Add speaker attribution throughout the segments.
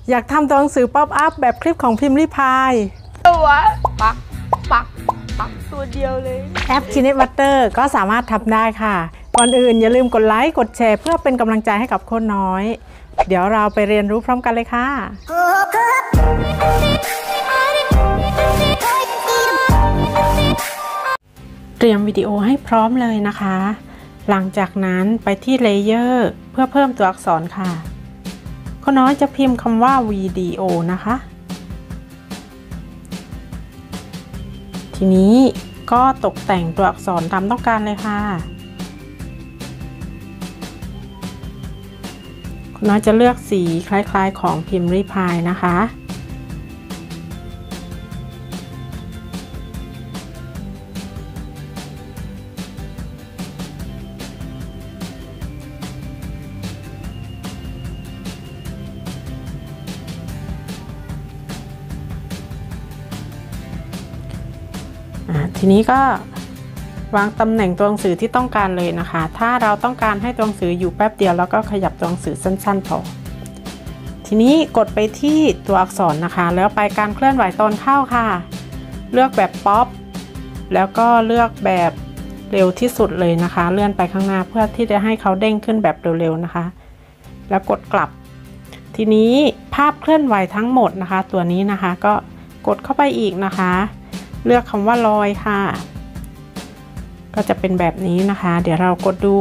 Speaker 1: อยากทำตัวหนังสือป๊อปอัพแบบคลิปของพิมพ์ริพาย
Speaker 2: ตัวปักตัวเดียวเลย
Speaker 1: แอป Kinect Butter ก็สามารถทำได้ค่ะก่อนอื่นอย่าลืมกดไลค์กดแชร์เพื่อเป็นกำลังใจให้กับคนน้อยเดี๋ยวเราไปเรียนรู้พร้อมกันเลยค่ะเตรียมวิดีโอให้พร้อมเลยนะคะหลังจากนั้นไปที่เลเยอร์เพื่อเพิ่มตัวอักษรค่ะคนน้อยจะพิมพ์คำว่าวิดีโอนะคะทีนี้ก็ตกแต่งตัวอักษรตามต้องการเลยค่ะคนน้อยจะเลือกสีคล้ายๆของพิมพ์ริพายนะคะทีนี้ก็วางตำแหน่งตัวหนังสือที่ต้องการเลยนะคะถ้าเราต้องการให้ตัวหนังสืออยู่แป๊บเดียวแล้วก็ขยับตัวหนังสือสั้นๆพอทีนี้กดไปที่ตัวอักษรนะคะแล้วไปการเคลื่อนไหวตอนเข้าค่ะเลือกแบบป๊อปแล้วก็เลือกแบบเร็วที่สุดเลยนะคะเลื่อนไปข้างหน้าเพื่อที่จะให้เขาเด้งขึ้นแบบเร็วๆนะคะแล้วกดกลับทีนี้ภาพเคลื่อนไหวทั้งหมดนะคะตัวนี้นะคะก็กดเข้าไปอีกนะคะเลือกคำว่าลอยค่ะก็จะเป็นแบบนี้นะคะเดี๋ยวเรากดดู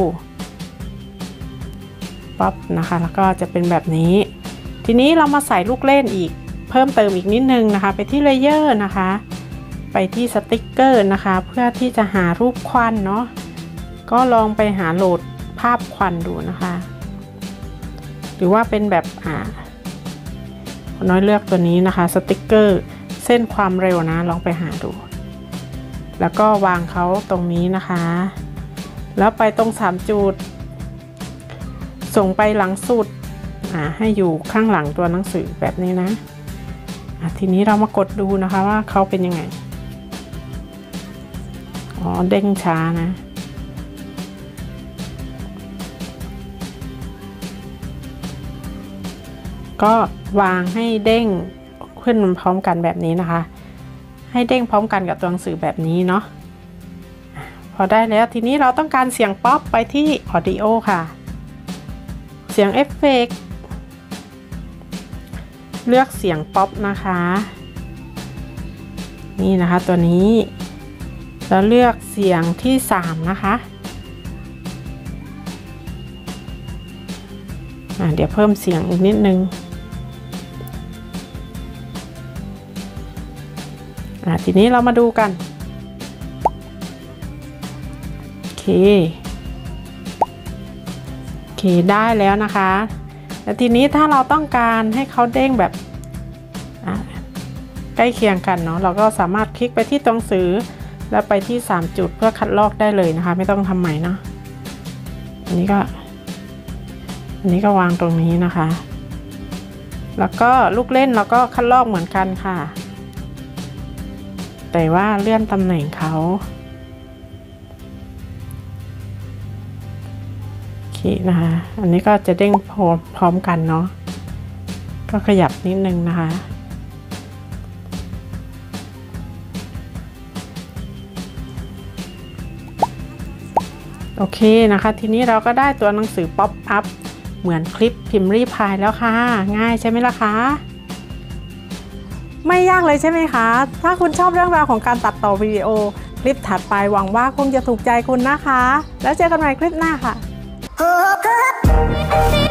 Speaker 1: ป๊อปนะคะแล้วก็จะเป็นแบบนี้ทีนี้เรามาใส่ลูกเล่นอีกเพิ่มเติมอีกนิดนึงนะคะไปที่เลเยอร์นะคะไปที่สติ๊กเกอร์นะคะเพื่อที่จะหารูปควันเนาะก็ลองไปหาโหลดภาพควันดูนะคะหรือว่าเป็นแบบน้อยเลือกตัวนี้นะคะสติ๊กเกอร์เส้นความเร็วนะลองไปหาดูแล้วก็วางเขาตรงนี้นะคะแล้วไปตรง3จุดส่งไปหลังสุดให้อยู่ข้างหลังตัวหนังสือแบบนี้นะทีนี้เรามากดดูนะคะว่าเขาเป็นยังไงเด้งช้านะก็วางให้เด้งขึ้นพร้อมกันแบบนี้นะคะให้เด้งพร้อมกันกับตัวหนังสือแบบนี้เนาะพอได้แล้วทีนี้เราต้องการเสียงป๊อปไปที่ Audio ค่ะเสียงเอฟเฟกต์เลือกเสียงป๊อปนะคะนี่นะคะตัวนี้แล้วเลือกเสียงที่3นะคะเดี๋ยวเพิ่มเสียงอีกนิดนึงทีนี้เรามาดูกันโอเคได้แล้วนะคะแล้วทีนี้ถ้าเราต้องการให้เขาเด้งแบบใกล้เคียงกันเนาะเราก็สามารถคลิกไปที่ตัวหนังสือแล้วไปที่3จุดเพื่อคัดลอกได้เลยนะคะไม่ต้องทำใหม่เนาะอันนี้ก็วางตรงนี้นะคะแล้วก็ลูกเล่นเราก็คัดลอกเหมือนกันค่ะแต่ว่าเลื่อนตำแหน่งเขาโอเคนะคะอันนี้ก็จะเด้งพร้อมกันเนาะก็ขยับนิดนึงนะคะโอเคนะคะทีนี้เราก็ได้ตัวหนังสือป๊อปอัพเหมือนคลิปพิมพ์ริพายแล้วค่ะง่ายใช่ไหมล่ะคะไม่ยากเลยใช่ไหมคะถ้าคุณชอบเรื่องราวของการตัดต่อวิดีโอคลิปถัดไปหวังว่าคงจะถูกใจคุณนะคะแล้วเจอกันใหม่คลิปหน้าค่ะ